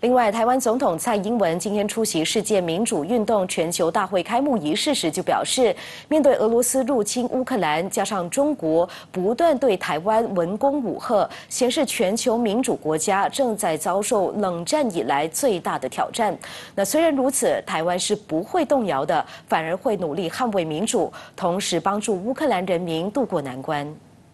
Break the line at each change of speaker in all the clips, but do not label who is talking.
另外，台湾总统蔡英文今天出席世界民主运动全球大会开幕仪式时就表示，面对俄罗斯入侵乌克兰，加上中国不断对台湾文攻武吓，显示全球民主国家正在遭受冷战以来最大的挑战。那虽然如此，台湾是不会动摇的，反而会努力捍卫民主，同时帮助乌克兰人民渡过难关。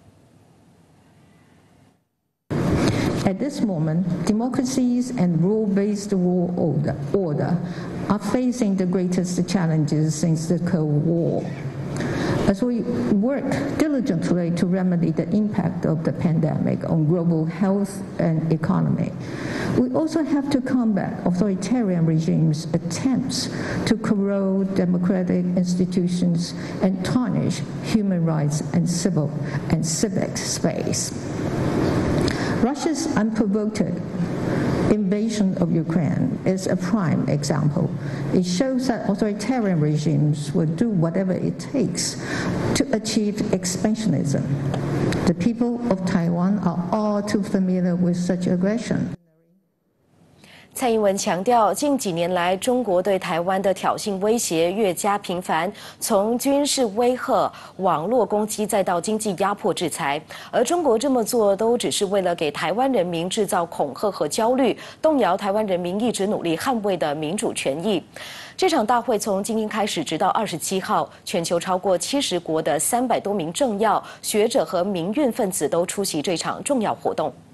At this moment, democracies and rule-based world order are facing the greatest challenges since the Cold War. As we work diligently to remedy the impact of the pandemic on global health and economy, we also have to combat authoritarian regimes' attempts to corrode democratic institutions and tarnish human rights and civil and civic space. Russia's unprovoked invasion of Ukraine is a prime example. It shows that authoritarian regimes will do whatever it takes to achieve expansionism. The people of Taiwan are all too familiar with such aggression.
蔡英文强调，近几年来，中国对台湾的挑衅威胁越加频繁，从军事威吓、网络攻击，再到经济压迫制裁。而中国这么做，都只是为了给台湾人民制造恐吓和焦虑，动摇台湾人民一直努力捍卫的民主权益。这场大会从今天开始，直到27号，全球超过70国的300多名政要、学者和民运分子都出席这场重要活动。